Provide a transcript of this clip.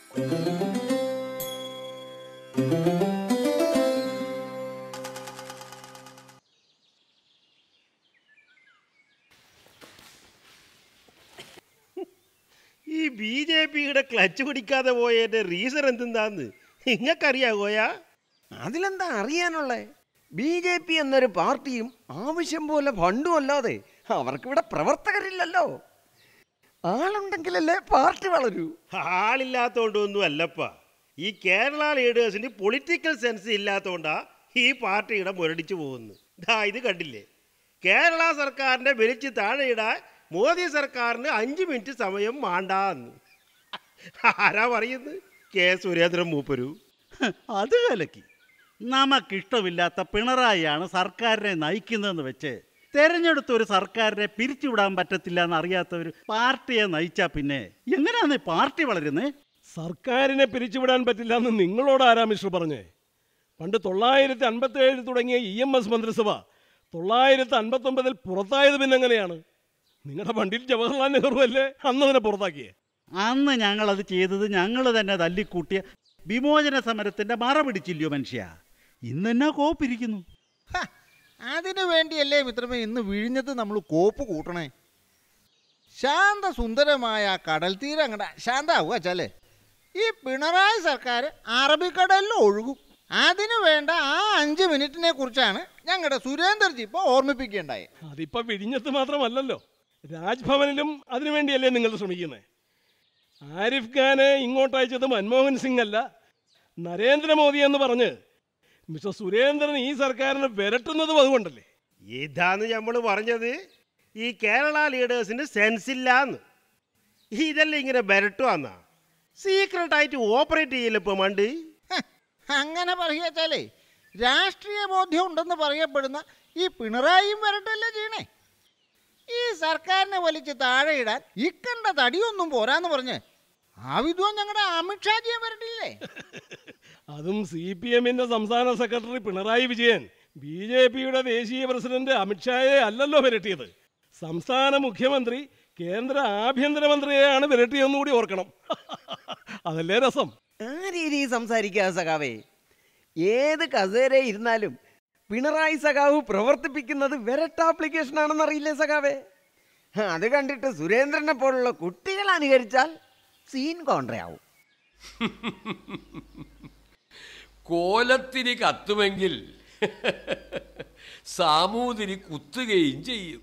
ഈ BJPയുടെ ക്ലച്ച് പിടിക്കാതെ പോയതിന്റെ റീസൺ എന്തെന്താന്ന് നിങ്ങൾക്കറിയാകോയാ? അതിലെന്താ അറിയാനുള്ളേ? BJP എന്നൊരു പാർട്ടിയും ആവശ്യം പോലെ ഫണ്ടും അല്ലാതെ അവർക്കിവിടെ പ്രവർത്തകരില്ലല്ലോ. ആളുണ്ടെങ്കിലല്ലേ പാർട്ടി വളരൂ. ആളില്ലാത്തോണ്ടൊന്നും അല്ലപ്പ, ഈ കേരള ലീഡേഴ്സിന് പൊളിറ്റിക്കൽ സെൻസ് ഇല്ലാത്തോണ്ടാ ഈ പാർട്ടിയുടെ മുരടിച്ചു പോകുന്നു. ഇത് കണ്ടില്ലേ, കേരള സർക്കാരിന്റെ വലിച്ച് താഴെയിടാൻ മോദി സർക്കാരിന് 5 മിനിറ്റ് സമയം വേണ്ടാന്ന്. ആരാ പറയുന്നത്? കെ സുരേന്ദ്രൻ മൂപ്പരു. അത് കലക്കി. നമുക്കിഷ്ടമില്ലാത്ത പിണറായിയാണ് സർക്കാരിനെ നയിക്കുന്നതെന്ന് വെച്ച് തെരഞ്ഞെടുത്ത ഒരു സർക്കാരിനെ പിരിച്ചുവിടാൻ പറ്റത്തില്ല എന്നറിയാത്ത ഒരു പാർട്ടിയെ നയിച്ചാ പിന്നെ എങ്ങനെയാണ് പാർട്ടി വളരുന്നത്? സർക്കാരിനെ പിരിച്ചുവിടാൻ പറ്റില്ല എന്ന് നിങ്ങളോട് ആരാ മിശ്ര പറഞ്ഞേ? പണ്ട് 957 തുടങ്ങിയ EMS മന്ത്രിസഭ 959 പുറത്തായത് പിന്നെ എങ്ങനെയാണ്? നിങ്ങളുടെ പണ്ഡിറ്റ് ജവഹർലാൽ നെഹ്റു അല്ലേ അന്ന് അതിനെ പുറത്താക്കിയേ? അന്ന് ഞങ്ങളത് ചെയ്തത് ഞങ്ങൾ തന്നെ തല്ലിക്കൂട്ടിയ വിമോചന സമരത്തിന്റെ മറ പിടിച്ചില്ലയോ മനുഷ്യ? ഇന്നെന്നാ കോപ്പിരിക്കുന്നു. അതിനു വേണ്ടിയല്ലേ മിത്രമേ ഇന്ന് വിഴിഞ്ഞത്ത് നമ്മൾ കോപ്പ് കൂട്ടണേ? ശാന്തസുന്ദരമായ കടൽ തീരം അങ്ങടെ ശാന്താവുക വെച്ചാലേ ഈ പിണറായി സർക്കാർ അറബിക്കടലിൽ ഒഴുകും. അതിനു വേണ്ട ആ 5 മിനിറ്റിനെ കുറിച്ചാണ് ഞങ്ങളുടെ സുരേന്ദ്രജി ഇപ്പോൾ ഓർമ്മിപ്പിക്കേണ്ടായി. അതിപ്പോൾ വിഴിഞ്ഞത്ത് മാത്രമല്ലല്ലോ, രാജ്ഭവനിലും അതിനുവേണ്ടിയല്ലേ നിങ്ങൾ ശ്രമിക്കുന്നത്? ആരിഫ് ഖാനെ ഇങ്ങോട്ടയച്ചത് മൻമോഹൻ സിംഗ് അല്ല, നരേന്ദ്രമോദി എന്ന് പറഞ്ഞ് മിസ്റ്റർ സുരേന്ദ്രൻ ഈ സർക്കാരിനെ വിരട്ടുന്നതും അതുകൊണ്ടല്ലേ? ഇതാന്ന് നമ്മൾ പറഞ്ഞത്, ഈ കേരള ലീഡേഴ്സിന് സെൻസ് ഇല്ലാന്ന്. ഇതല്ലേ ഇങ്ങനെ വിരട്ടുവാന്നാ? സീക്രട്ടായിട്ട് ഓപ്പറേറ്റ് ചെയ്യില്ല ഇപ്പോൾ മണ്ട്. അങ്ങനെ പറയുകച്ചാലേ രാഷ്ട്രീയ ബോധ്യം ഉണ്ടെന്ന് പറയപ്പെടുന്ന ഈ പിണറായിയും വരട്ടല്ലേ ചെയ്യണേ. ഈ സർക്കാരിനെ വലിച്ച് താഴെയിടാൻ ഇക്കണ്ട തടിയൊന്നും പോരാന്ന് പറഞ്ഞ് ആ വിദ്വാൻ ഞങ്ങളുടെ അമിത്ഷാജിയെ വരട്ടില്ലേ? അതും CPM-ന്റെ സംസ്ഥാന സെക്രട്ടറി പിണറായി വിജയൻ BJPയുടെ ദേശീയ പ്രസിഡന്റ് അമിത്ഷായെ അല്ലല്ലോ വിരട്ടിയത്. സംസ്ഥാന മുഖ്യമന്ത്രി കേന്ദ്ര ആഭ്യന്തരമന്ത്രിയെയാണ് വിരട്ടിയെന്നുകൂടി ഓർക്കണം. അതല്ലേ രസം. ആ രീതിയിൽ സംസാരിക്കാതെ സഖാവേ, ഏത് കസേര ഇരുന്നാലും പിണറായി സഖാവ് പ്രവർത്തിപ്പിക്കുന്നത് വിരട്ട ആപ്ലിക്കേഷൻ ആണെന്നറിയില്ലേ സഖാവേ? അത് കണ്ടിട്ട് സുരേന്ദ്രനെ പോലുള്ള കുട്ടികൾ അനുകരിച്ചാൽ സീൻ കോൺട്രയാവും. കോലത്തിന് കത്തുമെങ്കിൽ സാമൂതിരി കുത്തുകയും ചെയ്യും.